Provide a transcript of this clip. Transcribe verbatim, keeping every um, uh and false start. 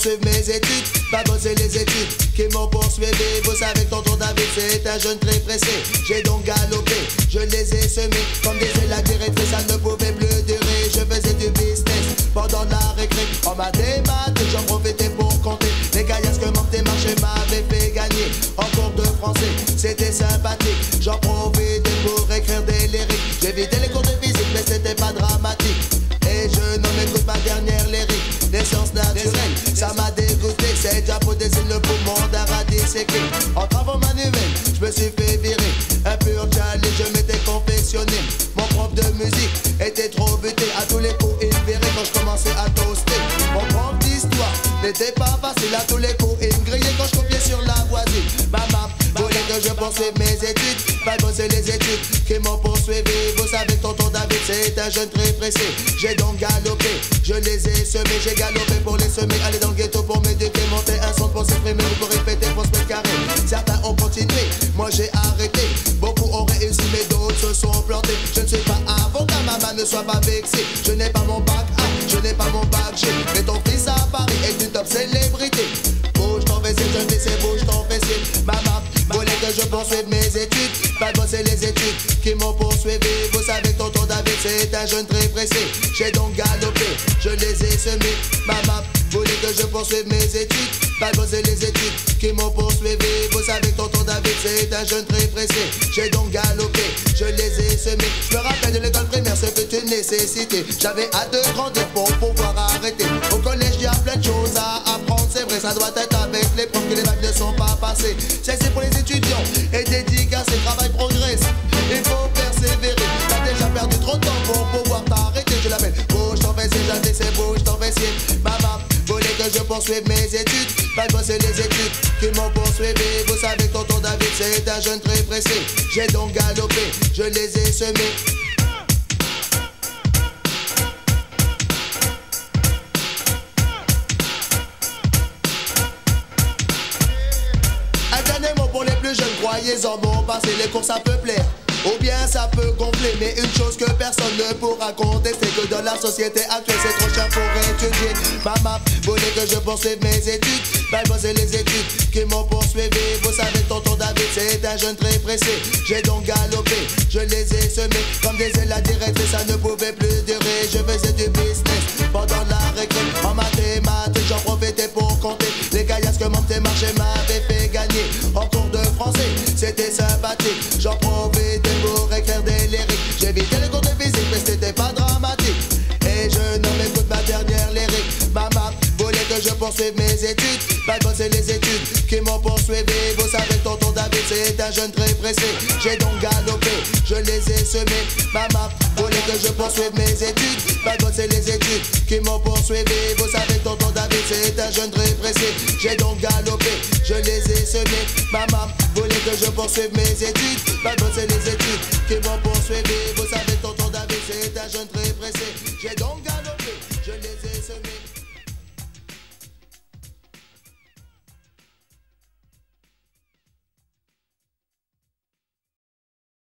poursuivre mes études, pas bosser les études qui m'ont poursuivi. Vous savez que tonton David c'est un jeune très pressé. J'ai donc galopé, je les ai semés. Comme disait la directrice, ça ne pouvait plus durer. Je faisais du business pendant la récré. En mathématiques, j'en profitais pour compter les caillasses que mon marché m'avait fait gagner. En cours de français, c'était sympathique. J'en profitais pour écrire des lyriques. J'évitais les cours de physique, mais c'était pas dramatique. Et je n'en écoute ma dernière lyrique. Des sciences naturelles, ça m'a dégoûté. C'est déjà pour des îles, le poumon d'un radis séqué. En travaux manuels, je me suis fait virer. Un pur jali, je m'étais confectionné. Mon prof de musique était trop buté. À tous les coups, il virait quand je commençais à toaster. Mon prof d'histoire n'était pas facile. À tous les coups, il me grillait quand je copiais sur la voisine. Maman voulait que je poursuive mes études, pas bosser les études qui m'ont poursuivi. Vous savez que tonton David c'est un jeune très pressé. J'ai donc galopé, je les ai semés. J'ai galopé pour les semer, aller dans le ghetto pour m'éduquer, monter un son pour s'exprimer, pour répéter, pour se mettre carré. Certains ont continué, moi j'ai arrêté. Beaucoup ont réussi mais d'autres se sont plantés. Je ne suis pas avocat, maman ne soit pas vexée. Je n'ai pas mon bac A, je n'ai pas mon bac G. Mais ton fils à Paris est une top célébrité. Bouge ton fessier, je fais c'est bouge ton fessier. Maman voulait que je poursuive mes études, pas bosser les études qui m'ont poursuivi. Vous savez que tonton David c'est un jeune très pressé. J'ai donc galopé, je les ai semés. Maman voulait que je poursuive mes études, pas bosser les études qui m'ont poursuivi. Vous savez que tonton David c'est un jeune très pressé. J'ai donc galopé, je les ai semés. Je me rappelle de l'école primaire, ce fut une nécessité. J'avais hâte de grandir pour pouvoir arrêter. Au collège il y a plein de choses à apprendre. C'est vrai, ça doit être avec les profs que les vagues ne sont pas passées. C'est pour les étudiants et dédicace, le travail progresse. Il faut persévérer. T'as déjà perdu trop de temps pour pouvoir t'arrêter. Je l'appelle bouge ton fessier, j'avais c'est bouge ton fessier. Maman voulait que je poursuive mes études, pas bosser les études qui m'ont poursuivi. Vous savez que tonton David c'est un jeune très pressé. J'ai donc galopé, je les ai semés. Pour les plus jeunes, croyez-en mon passé, les cours ça peut plaire ou bien ça peut gonfler, mais une chose que personne ne pourra contester, que dans la société actuelle c'est trop cher pour étudier. Maman voulait que je poursuive mes études, pas bosser les études qui m'ont poursuivi. Vous savez tonton David c'est un jeune très pressé. J'ai donc galopé, je les ai semés. Comme disait la directrice, ça ne pouvait plus durer. Je faisais du business pendant la récré. En mathématiques j'en profitais pour compter les caillasses que mon petit marché m'avait fait gagner. En cours de français c'était sympathique. J'en profitais pour écrire des lyriques. J'évitais les cours de physique mais c'était pas dramatique. Et je n'en écoute ma dernière lyrique. Maman voulait que je poursuive mes études, pas bosser les études qui m'ont poursuivi. Vous savez que tonton David c'est un jeune très pressé. J'ai donc galopé, je les ai semés. Maman voulait que je poursuive mes études, pas bosser les études qui m'ont poursuivi. Vous savez que tonton David c'est un jeune très pressé. J'ai donc galopé, je les ai semés. Maman voulait que je poursuive mes études, pas bosser les études qui m'ont poursuivi. Vous savez que tonton David c'est un jeune très